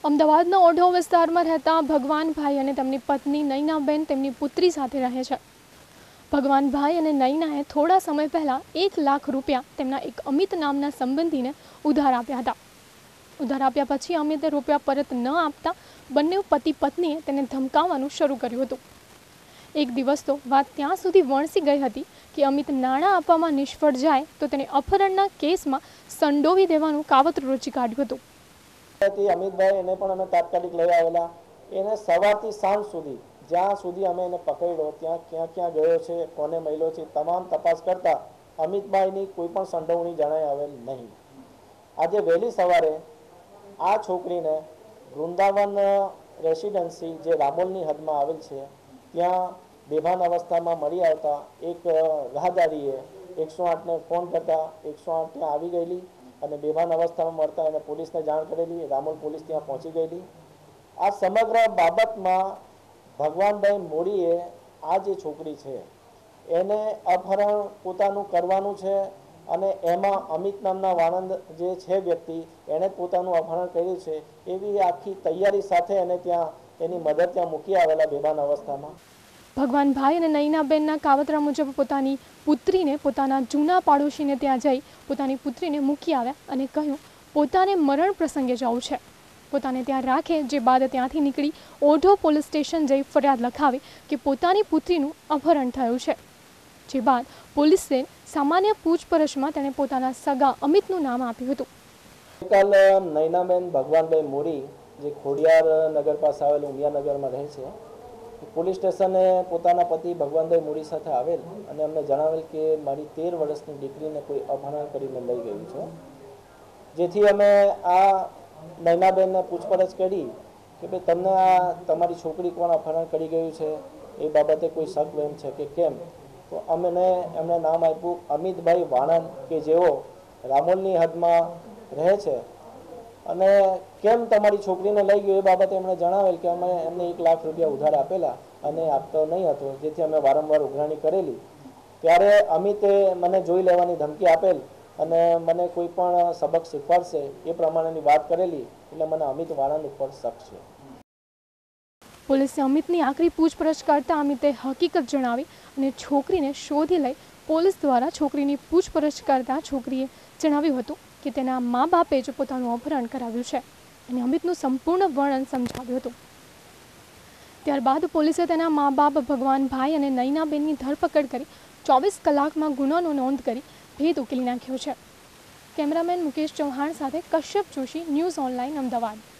અમદાવાદના ઓઢવ વિસ્તારમાં રહેતા ભગવાનભાઈ અને તેમની પત્ની નયનાબેન તેમની પુત્રી સાથે રહે છે। ભગવાનભાઈ અને નયનાએ થોડા સમય પહેલા 1 લાખ રૂપિયા તેમના એક અમિત નામના સંબંધીને ઉધાર આપ્યા હતા। ઉધાર આપ્યા પછી અમિતે રૂપિયા પરત ન આપતા બંને પતિ પત્નીએ તેને ધમકાવવાનું શરૂ કર્યું હતું। એક દિવસ તો વાત ત્યાં સુધી વણસી ગઈ હતી કે અમિત નાણાં આપવામાં નિષ્ફળ જાય તો તેને અપહરણના કેસમાં સંડોવી દેવાનું કાવતરું રચી કાઢ્યું હતું। અમિતભાઈ એને પણ અમે તાત્કાલિક લઈ આવેલા। એને સવારથી સાંજ સુધી જ્યાં સુધી અમે એને પકડ્યો ત્યાં ક્યાં ક્યાં ગયો છે, કોને મળ્યો છે, તમામ તપાસ કરતા અમિતભાઈની કોઈ પણ સંડોવણી જણાઈ આવેલ નહીં। આજે વહેલી સવારે આ છોકરીને વૃંદાવન રેસિડેન્સી જે રામોલની હદમાં આવેલ છે ત્યાં બેભાન અવસ્થામાં મળી આવતા એક રાહદારીએ 108ને ફોન કરતા 108 ત્યાં આવી ગયેલી અને બેભાન અવસ્થામાં મળતા એને પોલીસને જાણ કરેલી। રામોલ પોલીસ ત્યાં પહોંચી ગયેલી। આ સમગ્ર બાબતમાં ભગવાનભાઈ મોડીએ આ જે છોકરી છે એને અપહરણ પોતાનું કરવાનું છે અને એમાં અમિત નામના વાણંદ જે છે વ્યક્તિ એણે પોતાનું અપહરણ કર્યું છે એવી આખી તૈયારી સાથે એને ત્યાં એની મદદ ત્યાં મૂકી આવેલા બેભાન અવસ્થામાં। ભગવાનભાઈ અને નયનાબેનના કાવતરા મુજબ પોતાની પુત્રીને પોતાના જૂના પાડોશીને ત્યાં જઈ પોતાની પુત્રીને મૂકી આવ્યા અને કહ્યું પોતાને મરણ પ્રસંગે જવું છે, પોતાને ત્યાં રાખે। જે બાદ ત્યાંથી નીકળી ઓઢવ પોલીસ સ્ટેશન જઈ ફરિયાદ લખાવી કે પોતાની પુત્રીનું અપહરણ થયું છે। જે બાદ પોલીસે સામાન્ય પૂછપરછમાં તેણે પોતાના સગા અમિતનું નામ આપ્યું હતું। ગઈકાલ નયનાબેન ભગવાનભાઈ મોડી જે ખોડિયાર નગર પાસે આવેલ ઉમિયાનગરમાં રહે છે પોલીસ સ્ટેશને પોતાના પતિ ભગવાનભાઈ મોડી સાથે આવેલ અને અમને જણાવેલ કે મારી 13 વર્ષની દીકરીને કોઈ અપહરણ કરીને લઈ ગયું છે। જેથી અમે આ નયનાબેનને પૂછપરછ કરી કે ભાઈ તમને આ તમારી છોકરી કોણ અપહરણ કરી ગયું છે એ બાબતે કોઈ શક વહેમ છે કે કેમ, તો એમણે નામ આપ્યું અમિતભાઈ વાણંદ કે જેઓ રામોલની હદમાં રહે છે અને કેમ તમારી છોકરીને લઈ ગયો એ બાબતે એમણે જણાવેલ કે અમે એમને 1 લાખ રૂપિયા ઉધાર આપેલા અને આપતો નહીં હતો, જેથી અમે વારંવાર ઉઘરાણી કરેલી। ત્યારે અમિતે મને જોઈ લેવાની ધમકી આપેલ અને મને કોઈ પણ સબક શીખવાડશે એ પ્રમાણેની વાત કરેલી, એટલે મને અમિત વાણંદ ઉપર શક છે। પોલીસે અમિતની આખરી પૂછપરછ કરતા અમિતે હકીકત જણાવી અને છોકરીને શોધી લઈ પોલીસ દ્વારા છોકરીની પૂછપરછ કરતા છોકરીએ જણાવ્યું હતું કે તેના મા બાપે જ પોતાનું અપહરણ કરાવ્યું છે અને અમિતનું સંપૂર્ણ વર્ણન સમજાવ્યું હતું। ત્યારબાદ પોલીસે તેના મા બાપ ભગવાનભાઈ અને નયનાબેનની ધરપકડ કરી 24 કલાકમાં ગુનાનો નોંધ કરી ભેદ ઉકેલી નાખ્યો છે। કેમેરામેન મુકેશ ચૌહાણ સાથે કશ્યપ જોશી, ન્યૂઝ ઓનલાઈન, અમદાવાદ।